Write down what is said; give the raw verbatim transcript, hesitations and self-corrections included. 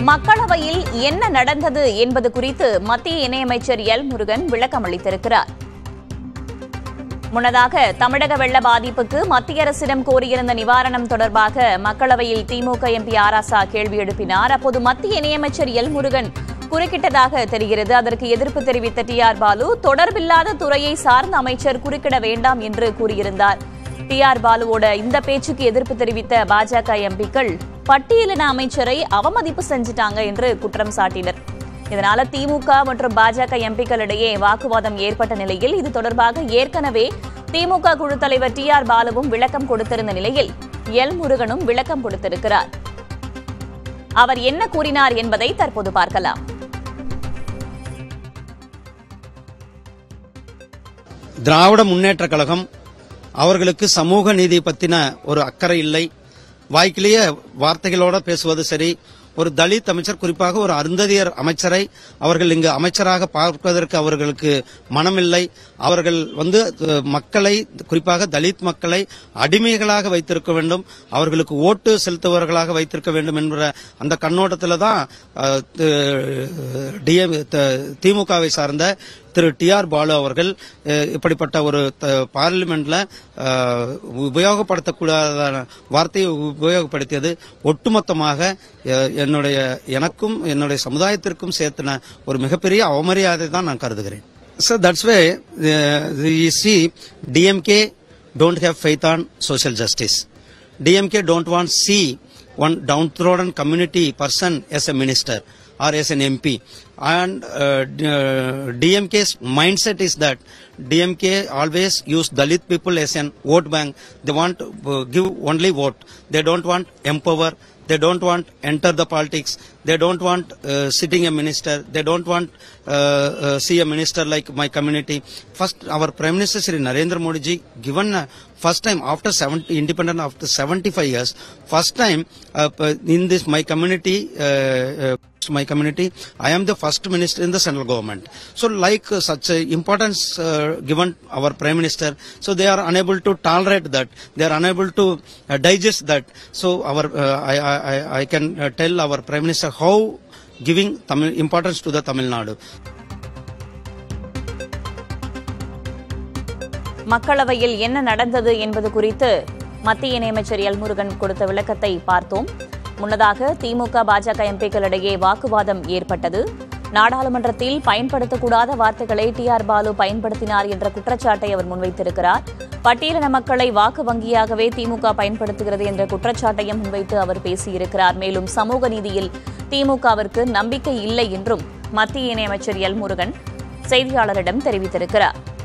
மக்களவையில் என்ன நடந்தது என்பது குறித்து மத்திய இணையமைச்சர் எல் முருகன் விளக்கம் அளித்திருக்கிறார். முன்னதாக தமிழக வெள்ள பாதிப்புக்கு மத்திய அரசிடம் கோரியிருந்த நிவாரணம் தொடர்பாக மக்களவையில் திமுக எம்பி ஆராசா கேள்வி எழுப்பினார். அப்போது மத்திய இணையமைச்சர் எல் முருகன் குறுக்கிட்டதாக தெரிகிறது. அதற்கு எதிர்ப்பு தெரிவித்த டி ஆர் பாலு, தொடர்பில்லாத துறையை சார்ந்த அமைச்சர் குறுக்கிட வேண்டாம் என்று கூறியிருந்தார். டி ஆர் பாலுவோட இந்த பேச்சுக்கு எதிர்ப்பு தெரிவித்த பாஜக எம்பிக்கள் பட்டியலின அமைச்சரை அவமதிப்பு செஞ்சிட்டாங்க என்று குற்றம் சாட்டினர். இதனால திமுக மற்றும் பாஜக எம்பிக்களிடையே வாக்குவாதம் ஏற்பட்ட நிலையில் இது தொடர்பாக ஏற்கனவே திமுக குழு தலைவர் டி ஆர் பாலுவும் விளக்கம் கொடுத்திருந்த நிலையில் எல் முருகனும் விளக்கம் கொடுத்திருக்கிறார். அவர் என்ன கூறினார் என்பதை தற்போது பார்க்கலாம். திராவிட முன்னேற்ற கழகம் அவர்களுக்கு சமூக நீதி பத்தின ஒரு அக்கறை இல்லை. வாய்க்கிலேயே வார்த்தைகளோட பேசுவது சரி. ஒரு தலித் அமைச்சர், குறிப்பாக ஒரு அருந்ததியர் அமைச்சரை அவர்கள் இங்கு அமைச்சராக பார்ப்பதற்கு அவர்களுக்கு மனமில்லை. அவர்கள் வந்து மக்களை, குறிப்பாக தலித் மக்களை அடிமைகளாக வைத்திருக்க வேண்டும், அவர்களுக்கு ஓட்டு செலுத்துபவர்களாக வைத்திருக்க வேண்டும் என்ற அந்த கண்ணோட்டத்தில் தான் திமுகவை சார்ந்த திரு டி ஆர் பாலு அவர்கள் இப்படிப்பட்ட ஒரு பார்லிமெண்ட்ல உபயோகப்படுத்தக்கூடாத வார்த்தையை உபயோகப்படுத்தியது ஒட்டுமொத்தமாக என்னுடைய எனக்கும் என்னுடைய சமுதாயத்திற்கும் சேர்த்துன ஒரு மிகப்பெரிய அவமரியாதை தான் நான் கருதுகிறேன். So that's why uh, you see D M K don't have faith on social justice. D M K don't want to see one downtrodden community person as a minister or as an M P. And uh, D M K's mindset is that D M K always use Dalit people as an vote bank. They want to uh, give only vote. They don't want empower. They don't want enter the politics. They don't want uh, sitting a minister. They don't want uh, uh, see a minister like my community. First, our Prime Minister Shri Narendra Modi ji given uh, first time after seventy independent after seventy-five years, first time uh, in this my community. Uh, uh, my community, I am the first minister in the central government. So like uh, such uh, importance uh, given our Prime Minister, so they are unable to tolerate that. They are unable to uh, digest that. So our uh, I, I, I can uh, tell our Prime Minister how giving Tamil importance to the Tamil Nadu. மக்களவையில் என்ன நடந்தது என்பது குறித்து மத்திய இணையமைச்சர் L Murugan கொடுத்த விளக்கத்தை பார்த்தோம். முன்னதாக திமுக பாஜக எம்பிக்களிடையே வாக்குவாதம் ஏற்பட்டது. நாடாளுமன்றத்தில் பயன்படுத்தக்கூடாத வார்த்தைகளை டி ஆர் பாலு பயன்படுத்தினார் என்ற குற்றச்சாட்டை அவர் முன்வைத்திருக்கிறார். பட்டியலின மக்களை வாக்கு வங்கியாகவே திமுக பயன்படுத்துகிறது என்ற குற்றச்சாட்டையும் முன்வைத்து அவர் பேசியிருக்கிறார். மேலும் சமூக நீதியில் திமுகவிற்கு நம்பிக்கை இல்லை என்றும் மத்திய இணையமைச்சர் எல் முருகன் செய்தியாளரிடம் தெரிவித்திருக்கிறார்.